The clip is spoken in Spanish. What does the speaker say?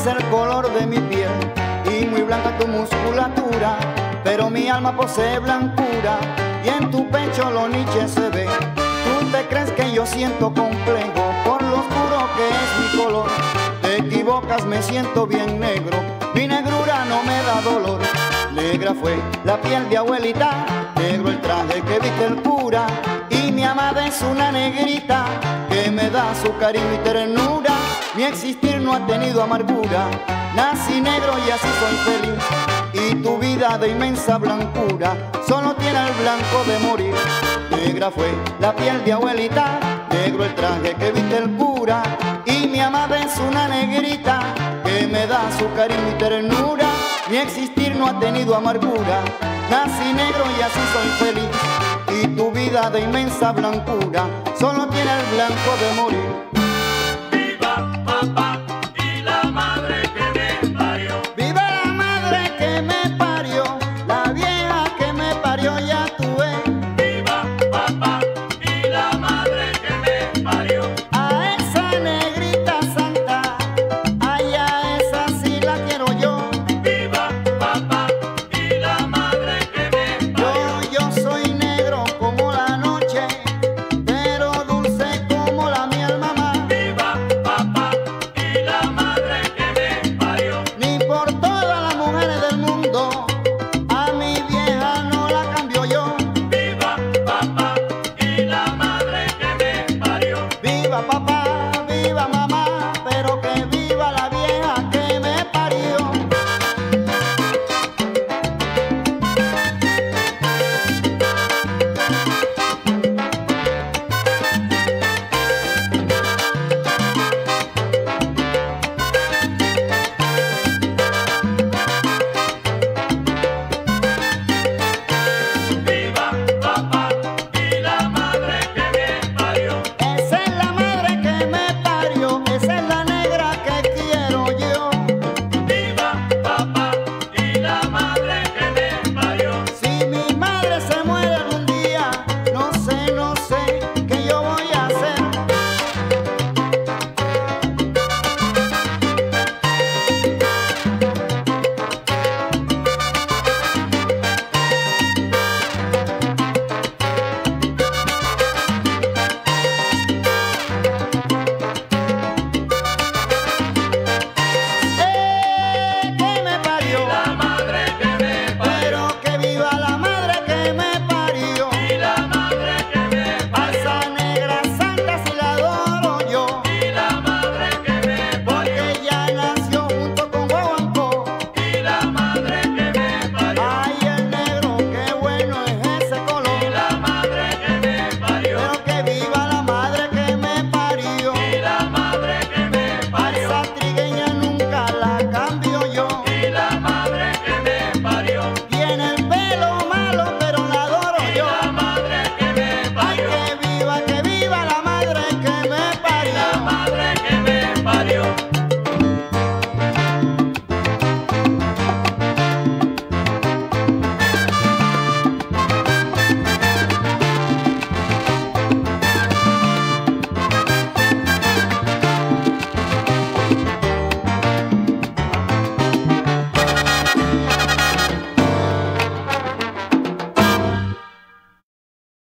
es el color de mi piel y muy blanca tu musculatura, pero mi alma posee blancura y en tu pecho lo niche se ve. Tú te crees que yo siento complejo por lo oscuro que es mi color. Te equivocas, me siento bien negro, mi negrura no me da dolor. Negra fue la piel de abuelita, negro el traje que viste el cura, y mi amada es una negrita que me da su cariño y ternura. Mi existir no ha tenido amargura, nací negro y así soy feliz, y tu vida de inmensa blancura solo tiene el blanco de morir. Negra fue la piel de abuelita, negro el traje que viste el cura, y mi amada es una negrita que me da su cariño y ternura. Mi existir no ha tenido amargura, nací negro y así soy feliz, y tu vida de inmensa blancura solo tiene el blanco de morir.